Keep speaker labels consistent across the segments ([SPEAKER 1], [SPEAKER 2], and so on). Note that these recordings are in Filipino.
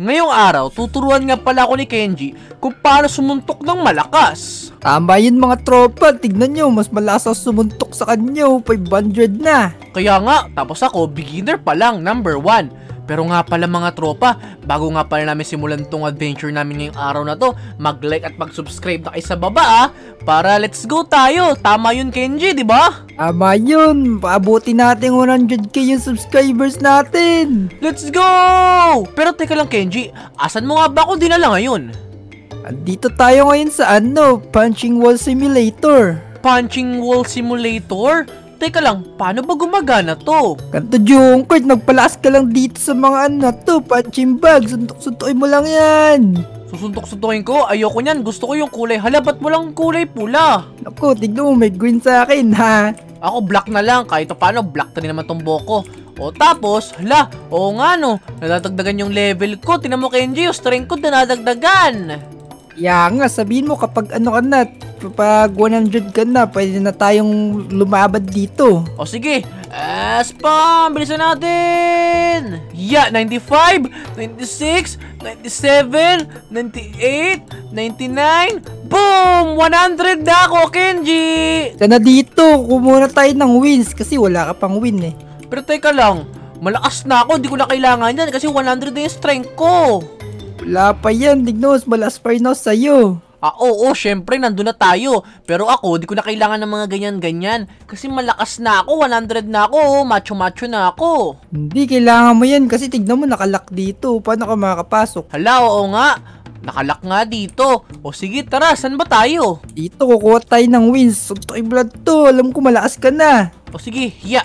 [SPEAKER 1] Ngayong araw, tuturuan nga pala ako ni Kenji kung paano sumuntok ng malakas.
[SPEAKER 2] Tama yun mga tropa, tignan nyo, mas malakas ako sumuntok sa kanyo, 500 na.
[SPEAKER 1] Kaya nga, tapos ako, beginner pa lang, number 1. Pero nga pala mga tropa, bago nga pala namin simulan tong adventure namin ngayong araw na to, mag-like at mag-subscribe na kayo sa baba para let's go tayo. Tama yun Kenji, di ba?
[SPEAKER 2] Tama yun, paabuti natin 100k yung subscribers natin.
[SPEAKER 1] Let's go! Pero teka lang Kenji, asan mo nga ba ako dinala ngayon?
[SPEAKER 2] Andito tayo ngayon sa Punching Wall Simulator.
[SPEAKER 1] Punching Wall Simulator? Teka lang, paano ba gumagana to?
[SPEAKER 2] Ganto Junkert, magpalakas ka lang dito sa mga punching bag. Suntok-suntokin mo lang yan.
[SPEAKER 1] Susuntok-suntokin ko? Ayoko nyan. Gusto ko yung kulay. Hala, ba't mo lang kulay pula?
[SPEAKER 2] Naku, tignan mo, may green sa akin, ha?
[SPEAKER 1] Ako, black na lang. Kahit paano, black na rin naman tong boko. O tapos, hala, oo nga no. Nadadagdagan yung level ko. Tinan mo Kenji, yung strength ko nadadagdagan.
[SPEAKER 2] Kaya nga, sabihin mo kapag kapag 100 ka na, pwede na tayong lumabad dito.
[SPEAKER 1] O sige, spam, bilisan natin. Yeah, 95, 96, 97, 98, 99, boom! 100 na ako, Kenji!
[SPEAKER 2] Sana dito, kumuna tayo ng wins kasi wala ka pang win eh.
[SPEAKER 1] Pero teka lang, malakas na ako, di ko na kailangan yan kasi 100 na yung strength ko.
[SPEAKER 2] Wala pa yan, tignos, malas pa rin ako sa'yo.
[SPEAKER 1] Oo, syempre, nandun na tayo. Pero ako, di ko na kailangan ng mga ganyan-ganyan. Kasi malakas na ako, 100 na ako, macho-macho na ako.
[SPEAKER 2] Hindi, kailangan mo yan kasi tignan mo, nakalak dito. Paano ka makakapasok?
[SPEAKER 1] Hala, oo nga. Nakalak nga dito. O sige, tara, saan ba tayo?
[SPEAKER 2] Dito, kukuha tayo ng wins. Suntokin blood to, alam ko malakas ka na.
[SPEAKER 1] O sige, haya.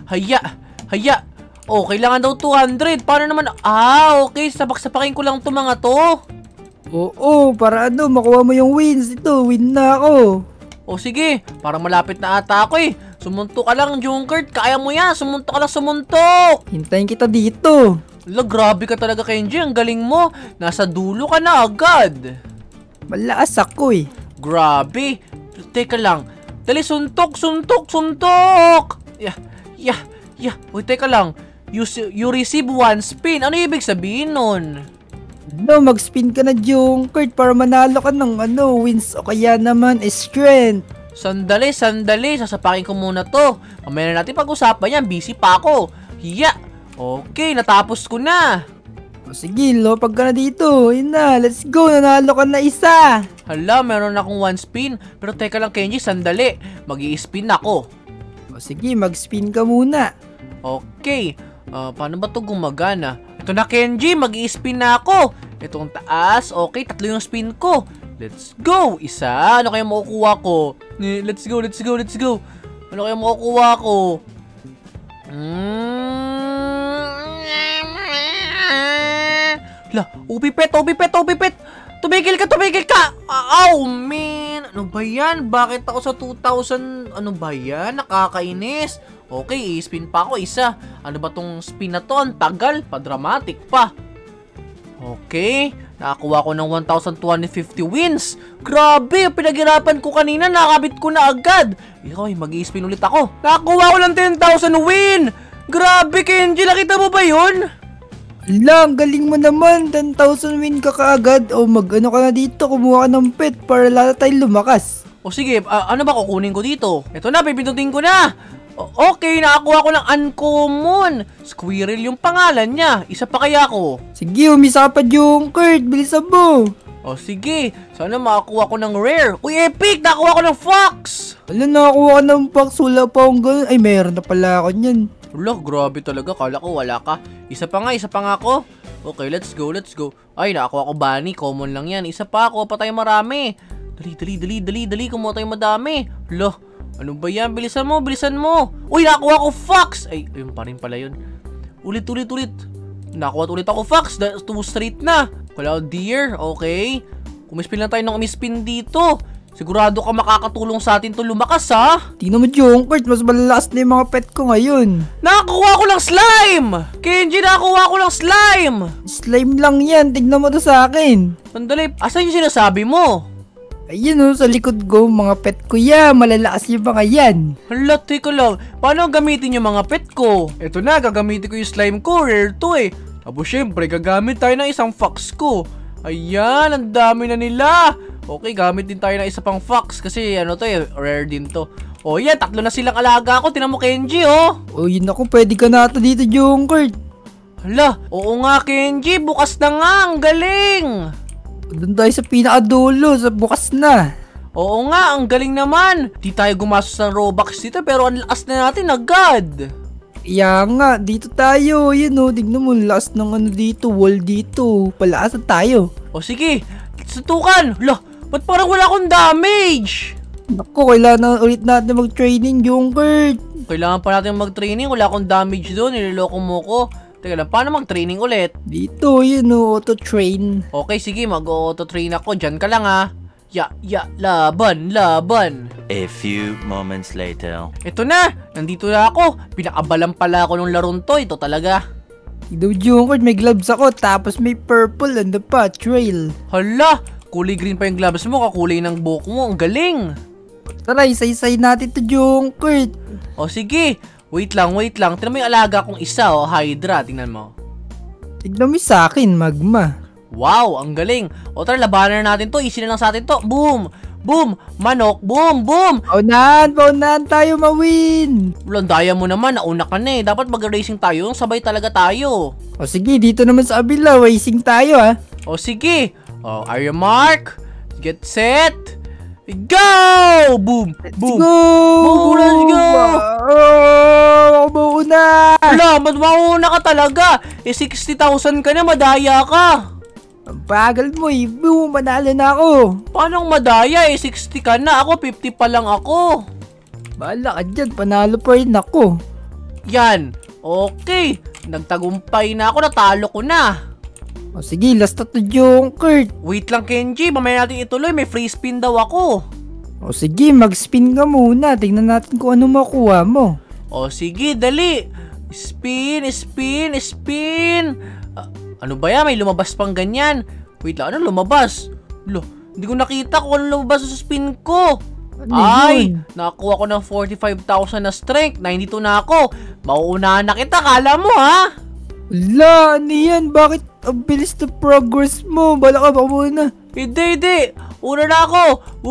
[SPEAKER 1] O, kailangan daw 200. Paano naman? Okay, sabak-sapakin ko lang to mga to.
[SPEAKER 2] Oo, para makuha mo yung wins. Ito, win na ako.
[SPEAKER 1] O sige, parang malapit na ata ako eh. Sumuntok ka lang, Junkert. Kaya mo yan. Sumuntok ka lang, sumuntok.
[SPEAKER 2] Hintayin kita dito.
[SPEAKER 1] Hala, grabe ka talaga, Kenji. Ang galing mo. Nasa dulo ka na agad.
[SPEAKER 2] Malakas ako eh.
[SPEAKER 1] Grabe. Teka lang. Dali, suntok. Uy, teka lang. You receive 1 spin. Ano ibig sabihin nun?
[SPEAKER 2] Mag-spin ka na, Junkert, para manalo ka ng wins o kaya naman strength.
[SPEAKER 1] Sandali. Sasapakin ko muna to. Mamaya na natin pag-usapan yan. Busy pa ako. Hiya. Okay, natapos ko na.
[SPEAKER 2] O sige, lopag ka na dito. Yun na, let's go. Nanalo ka na isa.
[SPEAKER 1] Hala, meron akong 1 spin. Pero teka lang, Kenji, sandali. Mag-i-spin ako.
[SPEAKER 2] O sige, mag-spin ka muna.
[SPEAKER 1] Okay. Paano ba to gumagana? Ito na, Kenji, mag-i-spin na ako. Itong taas, okay, 3 yung spin ko. Let's go! Isa, ano kaya makukuha ko? Let's go. Ano kaya makukuha ko? La, upipet. Tumigil ka! Oh, man! Ano ba yan? Bakit ako sa 2,000? Ano ba yan? Nakakainis. Okay, i-spin pa ako isa. Ano ba tong spin na to? Ang tagal, pa-dramatic pa. Okay, nakakuha ko ng 1,250 wins. Grabe, pinaghirapan ko kanina, nakakabit ko na agad. Okay, mag-i-spin ulit ako. Nakakuha ko ng 10,000 win. Grabe, Kenji, nakita mo ba yun?
[SPEAKER 2] Lang, galing mo naman. 10,000 win ka kaagad. O ka na dito, kumuha ka ng pet para lalo tayong lumakas.
[SPEAKER 1] O sige, ano ba kukunin ko dito? Ito na, pipindutin ko na. Okay, nakakuha ko ng uncommon. Squirrel yung pangalan niya. Isa pa kaya ko?
[SPEAKER 2] Sige, umisa ka pa, Junkert. Bilisan mo.
[SPEAKER 1] O sige, sana makakuha ko ng rare. Uy, epic! Nakakuha ko ng fox!
[SPEAKER 2] Alam, nakakuha ka ng fox. Wala pa akong ganun. Ay, meron na pala ako niyan.
[SPEAKER 1] Wala, grabe talaga. Kala ko wala ka. Isa pa nga ako. Okay, let's go. Ay, nakakuha ko bunny. Common lang yan. Isa pa ako. Pa tayo marami. Dali. Kumuha tayo madami. Hala, ano ba yan? Bilisan mo. Uy, nakakuha ko fox. Ay, ayun pa rin pala yun. Ulit. Nakakuha ulit ako fox. 2 straight na. Wala, deer. Okay. Kumispin lang tayo ng umispin dito. Sigurado ka makakatulong sa atin to lumakas, ha?
[SPEAKER 2] Tingnan mo, Junkert, mas malalakas na yung mga pet ko ngayon.
[SPEAKER 1] Nakakuha ko ng slime! Kenji, nakakuha ko ng slime!
[SPEAKER 2] Slime lang yan, tignan mo to sa akin.
[SPEAKER 1] Sandali, asan yung sinasabi mo?
[SPEAKER 2] Ayun sa likod ko, mga pet ko yan, malalakas yung mga yan.
[SPEAKER 1] Hala, teka lang, paano gamitin yung mga pet ko? Eto na, gagamitin ko yung slime ko, rare to eh. Tapos syempre, gagamit tayo ng isang fox ko. Ayan, ang dami na nila. Okay, gamit din tayo ng isa pang fox kasi ano to eh, rare din to. O yan, 3 na silang alaga ko. Tinan mo, Kenji, oh.
[SPEAKER 2] O yun ako, pwede ka na ata dito, Junkert.
[SPEAKER 1] Hala, oo nga, Kenji. Bukas na nga, ang galing.
[SPEAKER 2] Doon tayo sa pinakadulo, sa bukas na.
[SPEAKER 1] Oo nga, ang galing naman. Di tayo gumastos ng Robux dito pero ang lakas na natin agad.
[SPEAKER 2] Kaya nga, dito tayo. Yan o, tignan mo, lakas ng ano dito, wall dito. Palaasan tayo.
[SPEAKER 1] O sige, sutukan. Hala, ba't parang wala akong damage?
[SPEAKER 2] Naku, kailangan ulit natin mag-training, Junkert.
[SPEAKER 1] Kailangan pa natin mag-training. Wala akong damage doon. Niloloko mo ko. Teka lang, paano mag-training ulit?
[SPEAKER 2] Dito, yun o, auto-train.
[SPEAKER 1] Okay, sige, mag-auto-train ako. Diyan ka lang ha. Laban.
[SPEAKER 3] A few moments later.
[SPEAKER 1] Ito na, nandito na ako. Pinakabalan pala ako nung laron to. Ito talaga.
[SPEAKER 2] Tignan mo, Junkert, may gloves ako, tapos may purple, ano pa, trail.
[SPEAKER 1] Hala, kulay green pa yung gloves mo. Kakulay ng buhok mo. Ang galing.
[SPEAKER 2] Tara, isa-isay natin to, Junkert.
[SPEAKER 1] O sige, wait lang. Tingnan mo yung alaga kong isa, Hydra. Tingnan mo.
[SPEAKER 2] Tignan mo sa akin, magma.
[SPEAKER 1] Wow, ang galing. O tara, labanan na natin to. Easy na lang sa atin to. Boom! Manok! Boom!
[SPEAKER 2] Paunahan tayo mawin.
[SPEAKER 1] Daya mo naman, nauna ka na eh. Dapat mag-racing tayo, sabay talaga tayo.
[SPEAKER 2] O sige, dito naman sa abila, racing tayo ha.
[SPEAKER 1] O sige. O, are you mark? Get set. Go! Boom!
[SPEAKER 2] Let's go!
[SPEAKER 1] Let's go!
[SPEAKER 2] Ako mauna!
[SPEAKER 1] Wala, mauna ka talaga. 60,000 ka na, madaya ka.
[SPEAKER 2] Ang bagal mo eh. Boom, manalo na ako.
[SPEAKER 1] Paano madaya 60 ka na, ako 50 pa lang ako.
[SPEAKER 2] Bahala ka dyan, panalo pa rin ako.
[SPEAKER 1] Yan. Okay. Nagtagumpay na ako, natalo ko na.
[SPEAKER 2] O sige, last na to, Junkert.
[SPEAKER 1] Wait lang, Kenji. Mamaya natin ituloy. May free spin daw ako.
[SPEAKER 2] O sige, mag-spin ka muna. Tingnan natin kung ano makuha mo.
[SPEAKER 1] O sige, dali. Spin. Ano ba yan? May lumabas pang ganyan. Wait lang, ano lumabas? Hindi ko nakita kung ano lumabas sa spin ko.
[SPEAKER 2] Ano
[SPEAKER 1] Ay,
[SPEAKER 2] yun?
[SPEAKER 1] nakakuha ko ng 45,000 na strength. 92 na ako. Mauunahan na kita, kala mo ha?
[SPEAKER 2] Wala, ano yan? Bakit ang bilis na progress mo? Bala ka ba muna?
[SPEAKER 1] Hindi. Una na ako.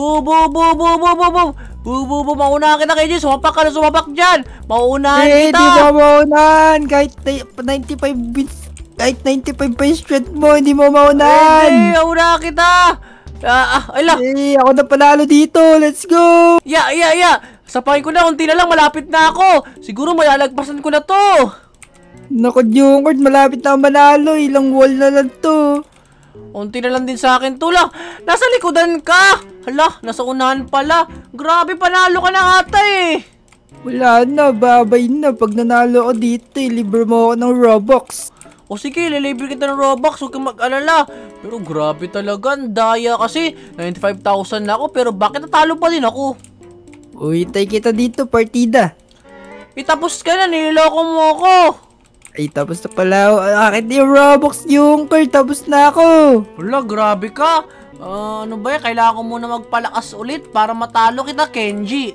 [SPEAKER 1] Boom. Mauunahan kita, KJ. Sumapak ka na dyan. Mauunahan kita.
[SPEAKER 2] Di ba maunahan? Kahit 95 bits. Kahit 95 pa yung strength mo, hindi mo maunahan.
[SPEAKER 1] Hindi, mauunahan kita.
[SPEAKER 2] Ako na panalo dito. Let's go.
[SPEAKER 1] Sapakin ko na, unti na lang, malapit na ako. Siguro malalagpasan ko na to.
[SPEAKER 2] Naku, Junkert, malapit na ako manalo. Ilang wall na lang to.
[SPEAKER 1] Unti na lang din sa akin to lang. Nasa likodan ka. Hala, nasa unahan pala. Grabe, panalo ka na ata eh.
[SPEAKER 2] Wala na, babay na. Pag nanalo ako dito, libre mo ako ng Robux.
[SPEAKER 1] O sige, lilibre kita ng Robux, huwag kang mag-alala. Pero grabe talaga, ang daya kasi. 95,000 na ako, pero bakit natalo pa din ako?
[SPEAKER 2] Uy, tay kita dito, partida.
[SPEAKER 1] Tapos ka na, niloloko mo ako.
[SPEAKER 2] Ay, tapos na pala ako. Akin yung Robux, Junkert. Tapos na ako.
[SPEAKER 1] Wala, grabe ka. Ano ba yan? Kailangan ko muna magpalakas ulit para matalo kita, Kenji.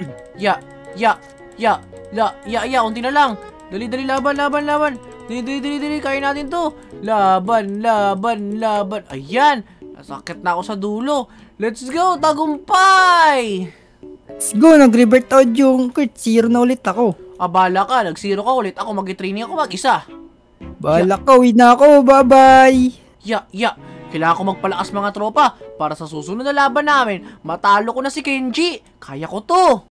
[SPEAKER 1] Unti na lang. Dali, laban. Dali, kaya natin to. Laban. Ayan. Nasakit na ako sa dulo. Let's go, tagumpay!
[SPEAKER 2] Let's go, nag-revert ako, Junkert. 0 na ulit ako.
[SPEAKER 1] Abala ka, nag-0 ka ulit. Ako mag-training ako mag-isa.
[SPEAKER 2] Bahala ka, uwi na ako. Bye-bye.
[SPEAKER 1] Kailangan ko magpalakas mga tropa para sa susunod na laban namin, matalo ko na si Kenji. Kaya ko to.